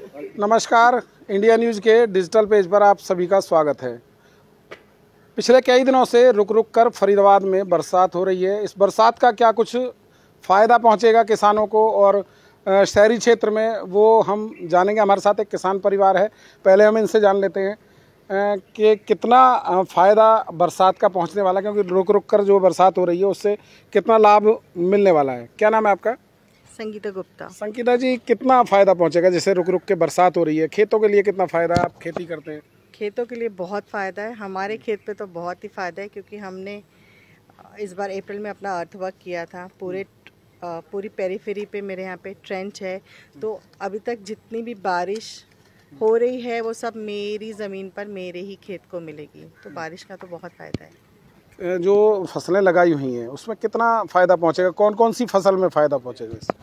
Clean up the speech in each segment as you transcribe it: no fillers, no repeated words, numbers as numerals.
नमस्कार, India News के digital page पर आप सभी का स्वागत है। पिछले कई दिनों से रुक रुक कर फरीदाबाद में बरसात हो रही है। इस बरसात का क्या कुछ फ़ायदा पहुंचेगा किसानों को और शहरी क्षेत्र में, वो हम जानेंगे। हमारे साथ एक किसान परिवार है, पहले हम इनसे जान लेते हैं कि कितना फ़ायदा बरसात का पहुंचने वाला है, क्योंकि रुक रुक कर जो बरसात हो रही है उससे कितना लाभ मिलने वाला है। क्या नाम है आपका? संगीता गुप्ता। संगीता जी, कितना फ़ायदा पहुंचेगा? जैसे रुक रुक के बरसात हो रही है, खेतों के लिए कितना फ़ायदा? आप खेती करते हैं? खेतों के लिए बहुत फ़ायदा है। हमारे खेत पे तो बहुत ही फ़ायदा है, क्योंकि हमने इस बार अप्रैल में अपना अर्थवर्क किया था। पूरी पेरीफेरी पे मेरे यहाँ पे ट्रेंच है, तो अभी तक जितनी भी बारिश हो रही है वो सब मेरी ज़मीन पर मेरे ही खेत को मिलेगी। तो बारिश का तो बहुत फ़ायदा है। जो फसलें लगाई हुई हैं उसमें कितना फ़ायदा पहुंचेगा? कौन कौन सी फसल में फ़ायदा पहुंचेगा इससे?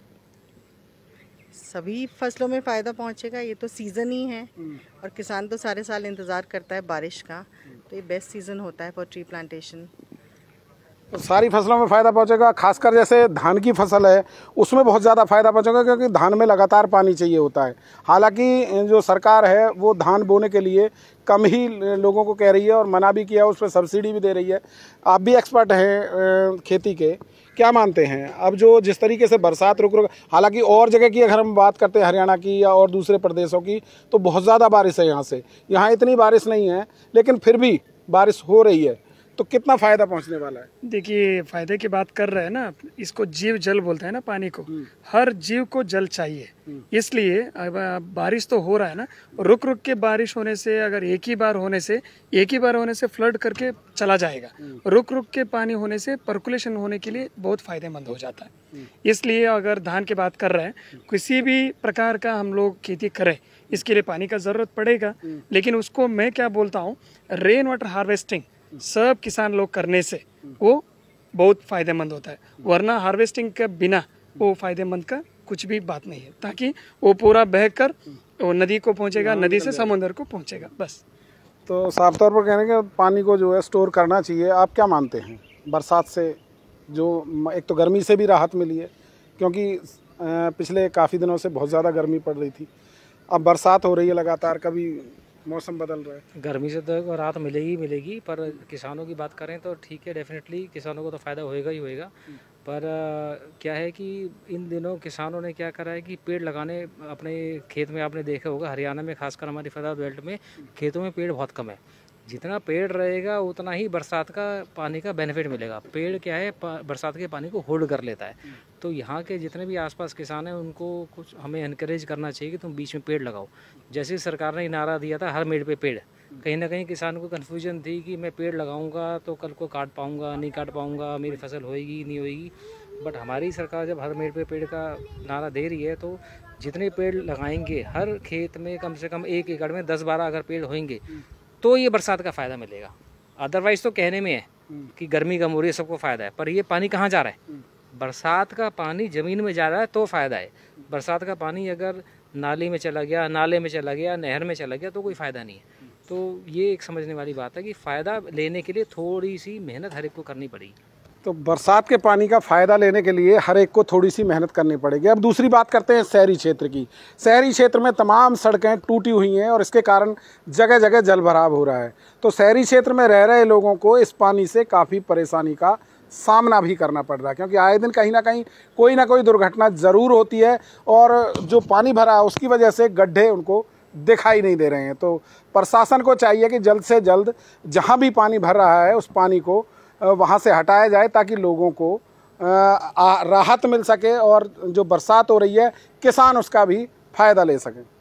सभी फसलों में फ़ायदा पहुंचेगा। ये तो सीज़न ही है और किसान तो सारे साल इंतज़ार करता है बारिश का। तो ये बेस्ट सीज़न होता है फॉर ट्री प्लांटेशन। तो सारी फसलों में फ़ायदा पहुंचेगा। खासकर जैसे धान की फसल है उसमें बहुत ज़्यादा फ़ायदा पहुंचेगा, क्योंकि धान में लगातार पानी चाहिए होता है। हालांकि जो सरकार है वो धान बोने के लिए कम ही लोगों को कह रही है और मना भी किया, उस पर सब्सिडी भी दे रही है। आप भी एक्सपर्ट हैं खेती के, क्या मानते हैं अब जो जिस तरीके से बरसात रुक रुक, हालांकि और जगह की अगर हम बात करते हैं हरियाणा की या और दूसरे प्रदेशों की, तो बहुत ज़्यादा बारिश है यहाँ इतनी बारिश नहीं है, लेकिन फिर भी बारिश हो रही है। तो कितना फ़ायदा पहुंचने वाला है? देखिए, फायदे की बात कर रहे हैं ना, इसको जीव जल बोलते हैं ना, पानी को। हर जीव को जल चाहिए, इसलिए अब बारिश तो हो रहा है ना, रुक रुक के बारिश होने से, अगर एक ही बार होने से फ्लड करके चला जाएगा। रुक रुक के पानी होने से पर्कुलेशन होने के लिए बहुत फायदेमंद हो जाता है। इसलिए अगर धान की बात कर रहे हैं, किसी भी प्रकार का हम लोग खेती करें, इसके लिए पानी का ज़रूरत पड़ेगा। लेकिन उसको मैं क्या बोलता हूँ, रेन वाटर हार्वेस्टिंग सब किसान लोग करने से वो बहुत फायदेमंद होता है। वरना हार्वेस्टिंग के बिना वो फायदेमंद का कुछ भी बात नहीं है, ताकि वो पूरा बहकर वो नदी को पहुंचेगा, नदी से समुद्र को पहुंचेगा, बस। तो साफ तौर पर कहने के पानी को जो है स्टोर करना चाहिए। आप क्या मानते हैं बरसात से? जो एक तो गर्मी से भी राहत मिली है, क्योंकि पिछले काफ़ी दिनों से बहुत ज़्यादा गर्मी पड़ रही थी, अब बरसात हो रही है लगातार, कभी मौसम बदल रहा है। गर्मी से तो राहत मिलेगी, पर किसानों की बात करें तो ठीक है, डेफिनेटली किसानों को तो फ़ायदा होएगा ही होएगा। पर क्या है कि इन दिनों किसानों ने क्या करा है कि पेड़ लगाने, अपने खेत में आपने देखा होगा, हरियाणा में खासकर हमारी फरीदाबाद बेल्ट में खेतों में पेड़ बहुत कम है। जितना पेड़ रहेगा उतना ही बरसात का पानी का बेनिफिट मिलेगा। पेड़ क्या है, बरसात के पानी को होल्ड कर लेता है। तो यहाँ के जितने भी आसपास किसान हैं उनको कुछ हमें इनकरेज करना चाहिए कि तुम बीच में पेड़ लगाओ। जैसे सरकार ने नारा दिया था हर मेड़ पे पेड़, कहीं ना कहीं किसान को कन्फ्यूजन थी कि मैं पेड़ लगाऊंगा तो कल को काट पाऊंगा नहीं काट पाऊंगा, मेरी फसल होएगी नहीं होएगी। बट हमारी सरकार जब हर मेड़ पे पेड़ का नारा दे रही है, तो जितने पेड़ लगाएंगे हर खेत में कम से कम 1 एकड़ में 10-12 अगर पेड़ होंगे तो ये बरसात का फ़ायदा मिलेगा। अदरवाइज़ तो कहने में है कि गर्मी कम हो रही है, सबको फ़ायदा है, पर ये पानी कहाँ जा रहा है? बरसात का पानी ज़मीन में जा रहा है तो फ़ायदा है। बरसात का पानी अगर नाली में चला गया, नाले में चला गया, नहर में चला गया तो कोई फ़ायदा नहीं है। तो ये एक समझने वाली बात है कि फ़ायदा लेने के लिए थोड़ी सी मेहनत हर एक को करनी पड़ेगी। तो बरसात के पानी का फ़ायदा लेने के लिए हर एक को थोड़ी सी मेहनत करनी पड़ेगी। अब दूसरी बात करते हैं शहरी क्षेत्र की। शहरी क्षेत्र में तमाम सड़कें टूटी हुई हैं और इसके कारण जगह जगह जल भराव हो रहा है। तो शहरी क्षेत्र में रह रहे लोगों को इस पानी से काफ़ी परेशानी का सामना भी करना पड़ रहा है, क्योंकि आए दिन कहीं ना कोई दुर्घटना ज़रूर होती है और जो पानी भरा है उसकी वजह से गड्ढे उनको दिखाई नहीं दे रहे हैं। तो प्रशासन को चाहिए कि जल्द से जल्द जहाँ भी पानी भर रहा है उस पानी को वहाँ से हटाया जाए, ताकि लोगों को राहत मिल सके और जो बरसात हो रही है किसान उसका भी फ़ायदा ले सकें।